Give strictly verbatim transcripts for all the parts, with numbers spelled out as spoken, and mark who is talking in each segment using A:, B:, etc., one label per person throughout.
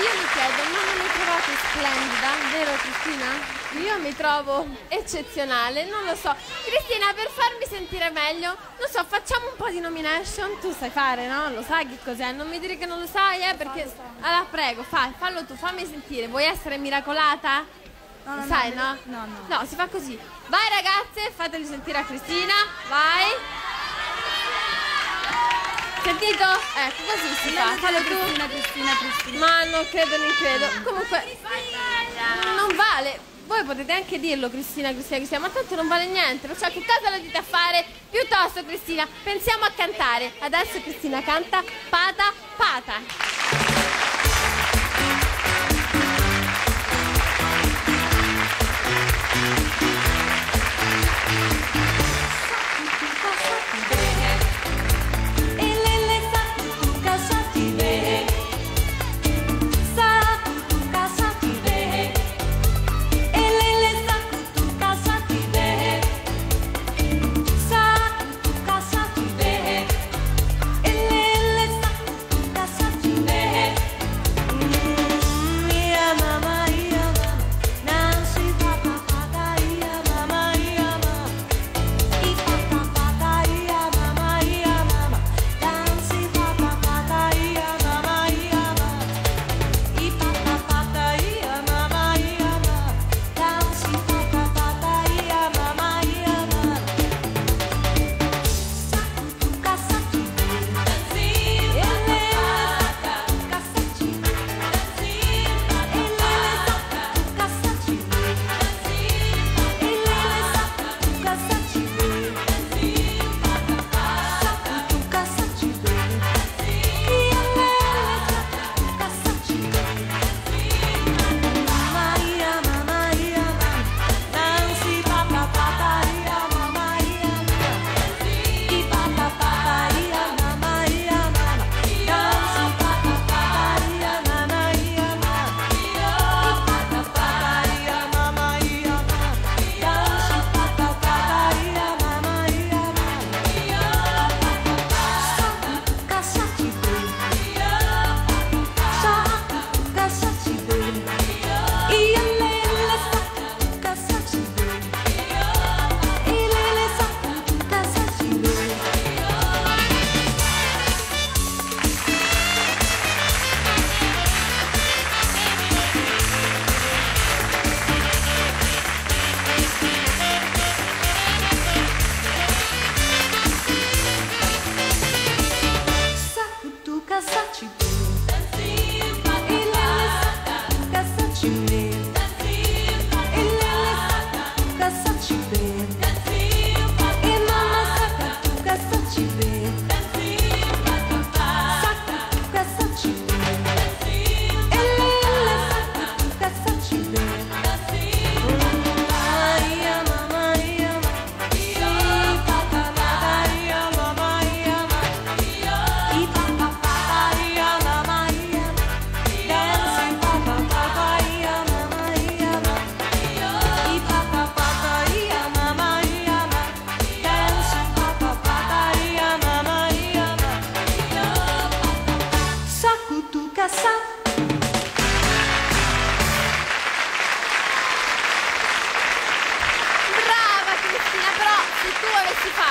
A: io mi chiedo, ma non mi trovate splendida, vero Cristina? Io mi trovo eccezionale, non lo so. Cristina, per farmi sentire meglio, non so, facciamo un po' di nomination. Tu sai fare, no? Lo sai che cos'è? Non mi dire che non lo sai, eh, perché... Allora, prego, fai, fallo tu, fammi sentire. Vuoi essere miracolata?
B: No, no,
A: lo sai,
B: no?
A: no?
B: No, no.
A: No, si fa così. Vai ragazze, fateli sentire a Cristina, vai. Sentito? Ecco, così si fa. Fallo tu.
B: Cristina, Cristina, Cristina.
A: Ma non credo, non credo. Comunque, non vale. Voi potete anche dirlo, Cristina, Cristina, Cristina, ma tanto non vale niente. Cioè, che cosa lo dite a fare? Piuttosto, Cristina, pensiamo a cantare. Adesso Cristina canta Pata Pata.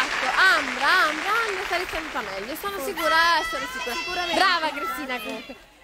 A: Ambra, Ambra, Ambra sarei tenuta meglio, sono sicura, sono sicura. Brava Cristina comunque.